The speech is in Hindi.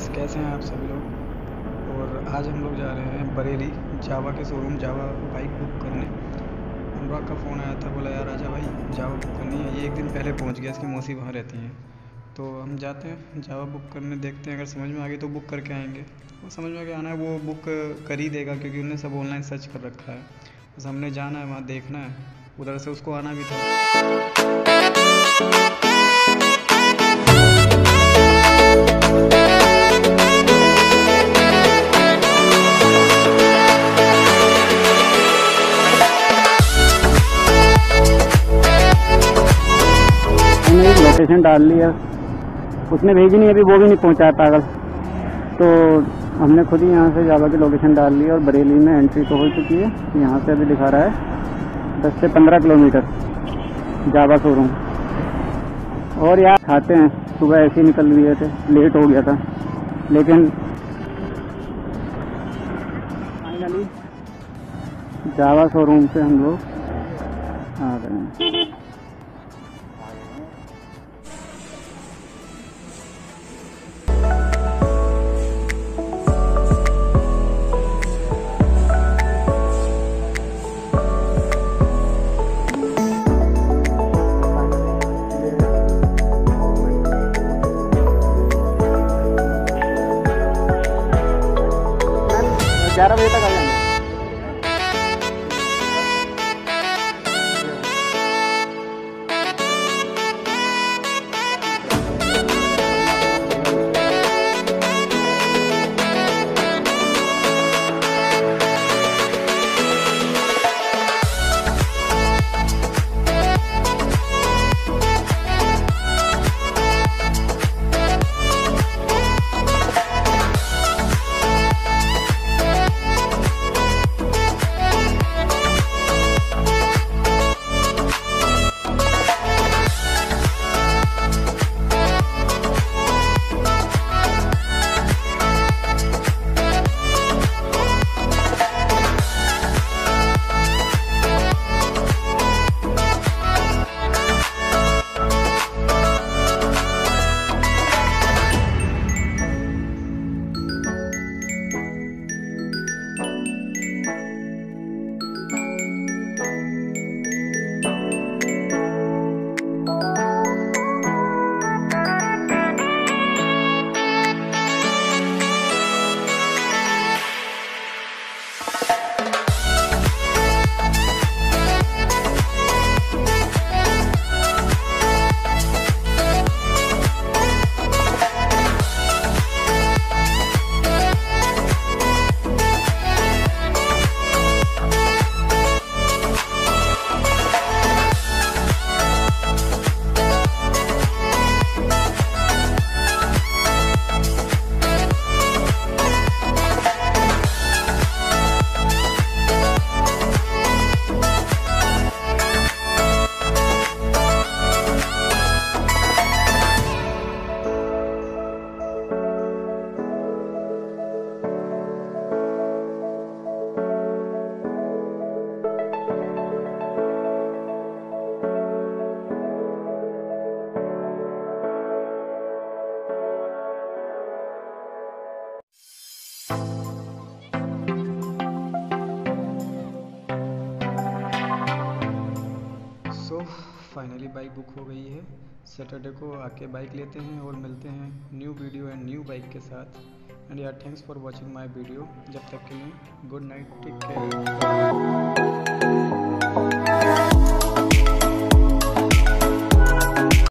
गाइस, कैसे हैं आप सभी लोग। और आज हम लोग जा रहे हैं बरेली जावा के शोरूम, जावा बाइक बुक करने। अनुराग का फ़ोन आया था, बोला यार आजा भाई जावा बुक करनी है। ये एक दिन पहले पहुंच गया, इसकी मौसी वहाँ रहती हैं। तो हम जाते हैं जावा बुक करने, देखते हैं अगर समझ में आ गई तो बुक करके आएंगे। वो समझ में आगे आना है वो बुक कर ही देगा, क्योंकि उन्होंने सब ऑनलाइन सर्च कर रखा है। बस हमने जाना है, वहाँ देखना है। उधर से उसको आना भी था। लोकेशन डाल ली है, उसने भेजी नहीं, अभी वो भी नहीं पहुंचा है पागल। तो हमने खुद ही यहाँ से जावा की लोकेशन डाल ली और बरेली में एंट्री तो हो चुकी है। यहाँ से अभी दिखा रहा है 10 से 15 किलोमीटर जावा शोरूम। और यार खाते हैं, सुबह ऐसे ही निकल लिए थे, लेट हो गया था, लेकिन फाइनली जावा शोरूम से हम लोग आ गए हैं। ग्यारह बजे तक आ जाएंगे। फाइनली बाइक बुक हो गई है। सैटरडे को आके बाइक लेते हैं और मिलते हैं new video and new bike के साथ। एंड यार thanks for watching my video. जब तक के लिए गुड नाइट, टेक केयर।